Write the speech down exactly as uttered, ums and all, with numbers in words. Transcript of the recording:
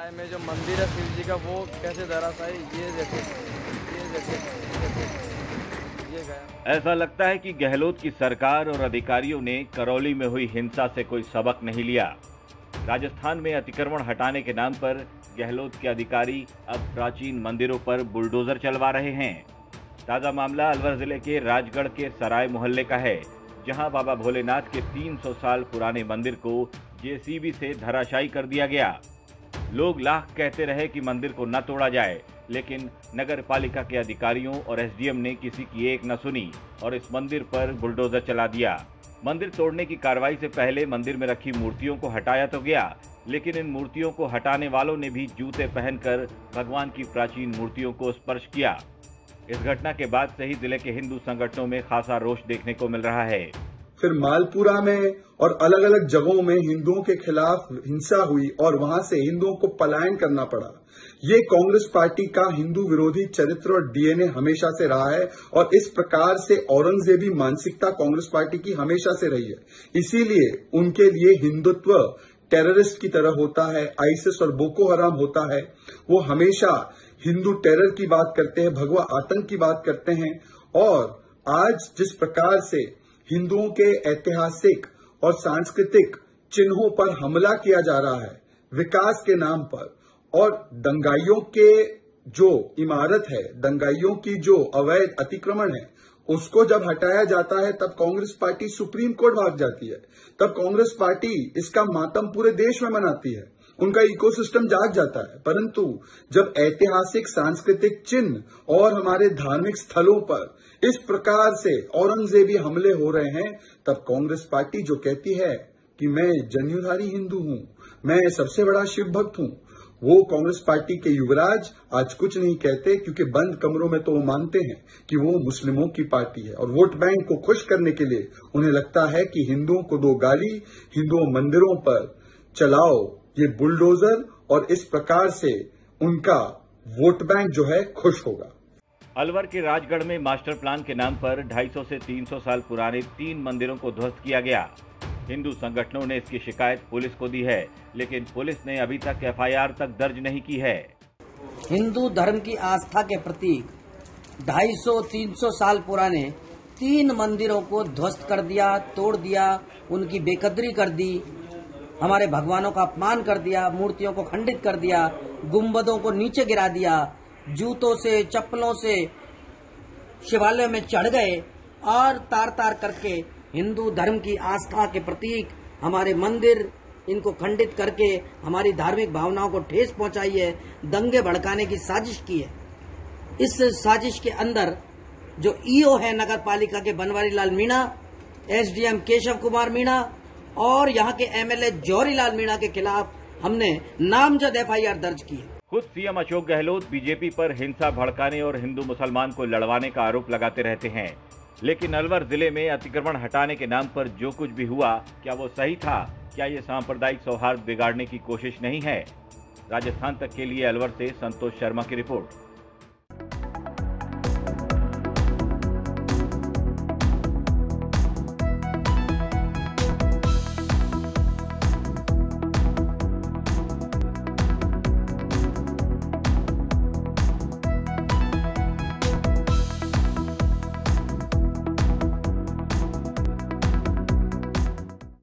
राय में जो मंदिर है शिव जी का वो कैसे धराशायी, ये देखो ये देखो ये गया। ऐसा लगता है कि गहलोत की सरकार और अधिकारियों ने करौली में हुई हिंसा से कोई सबक नहीं लिया। राजस्थान में अतिक्रमण हटाने के नाम पर गहलोत के अधिकारी अब प्राचीन मंदिरों पर बुलडोजर चलवा रहे हैं। ताजा मामला अलवर जिले के राजगढ़ के सराय मोहल्ले का है, जहां बाबा भोलेनाथ के तीन सौ साल पुराने मंदिर को जेसीबी से धराशायी कर दिया गया। लोग लाख कहते रहे कि मंदिर को न तोड़ा जाए, लेकिन नगर पालिका के अधिकारियों और एसडीएम ने किसी की एक न सुनी और इस मंदिर पर बुलडोजर चला दिया। मंदिर तोड़ने की कार्रवाई से पहले मंदिर में रखी मूर्तियों को हटाया तो गया, लेकिन इन मूर्तियों को हटाने वालों ने भी जूते पहनकर भगवान की प्राचीन मूर्तियों को स्पर्श किया। इस घटना के बाद से ही जिले के हिंदू संगठनों में खासा रोष देखने को मिल रहा है। फिर मालपुरा में और अलग अलग जगहों में हिंदुओं के खिलाफ हिंसा हुई और वहां से हिंदुओं को पलायन करना पड़ा। ये कांग्रेस पार्टी का हिंदू विरोधी चरित्र और डीएनए हमेशा से रहा है और इस प्रकार से औरंगजेबी मानसिकता कांग्रेस पार्टी की हमेशा से रही है। इसीलिए उनके लिए हिंदुत्व टेररिस्ट की तरह होता है, आईसिस और बोको हराम होता है। वो हमेशा हिंदू टेरर की बात करते हैं, भगवा आतंक की बात करते हैं। और आज जिस प्रकार से हिंदुओं के ऐतिहासिक और सांस्कृतिक चिन्हों पर हमला किया जा रहा है विकास के नाम पर, और दंगाइयों के जो इमारत है, दंगाइयों की जो अवैध अतिक्रमण है, उसको जब हटाया जाता है तब कांग्रेस पार्टी सुप्रीम कोर्ट भाग जाती है। तब कांग्रेस पार्टी इसका मातम पूरे देश में मनाती है, उनका इकोसिस्टम जाग जाता है। परंतु जब ऐतिहासिक सांस्कृतिक चिन्ह और हमारे धार्मिक स्थलों पर इस प्रकार से औरंगजेबी हमले हो रहे हैं, तब कांग्रेस पार्टी जो कहती है कि मैं जनेऊधारी हिंदू हूं, मैं सबसे बड़ा शिव भक्त हूं, वो कांग्रेस पार्टी के युवराज आज कुछ नहीं कहते, क्योंकि बंद कमरों में तो वो मानते हैं कि वो मुस्लिमों की पार्टी है और वोट बैंक को खुश करने के लिए उन्हें लगता है कि हिंदुओं को दो गाली, हिंदुओं मंदिरों पर चलाओ ये बुलडोजर, और इस प्रकार से उनका वोट बैंक जो है खुश होगा। अलवर के राजगढ़ में मास्टर प्लान के नाम पर ढाई सौ से तीन सौ साल पुराने तीन मंदिरों को ध्वस्त किया गया। हिंदू संगठनों ने इसकी शिकायत पुलिस को दी है, लेकिन पुलिस ने अभी तक एफआईआर तक दर्ज नहीं की है। हिंदू धर्म की आस्था के प्रतीक ढाई सौ तीन सौ साल पुराने तीन मंदिरों को ध्वस्त कर दिया, तोड़ दिया, उनकी बेकदरी कर दी, हमारे भगवानों का अपमान कर दिया, मूर्तियों को खंडित कर दिया, गुंबदों को नीचे गिरा दिया, जूतों से चप्पलों से शिवालय में चढ़ गए और तार तार करके हिंदू धर्म की आस्था के प्रतीक हमारे मंदिर, इनको खंडित करके हमारी धार्मिक भावनाओं को ठेस पहुंचाई है, दंगे भड़काने की साजिश की है। इस साजिश के अंदर जो ईओ है नगर पालिका के बनवारी लाल मीणा, एसडीएम केशव कुमार मीणा और यहाँ के एमएलए जौहरी लाल मीणा के खिलाफ हमने नामजद एफआईआर दर्ज की है। खुद सीएम अशोक गहलोत बीजेपी पर हिंसा भड़काने और हिंदू मुसलमान को लड़वाने का आरोप लगाते रहते हैं, लेकिन अलवर जिले में अतिक्रमण हटाने के नाम पर जो कुछ भी हुआ, क्या वो सही था? क्या ये सांप्रदायिक सौहार्द बिगाड़ने की कोशिश नहीं है? राजस्थान तक के लिए अलवर से संतोष शर्मा की रिपोर्ट।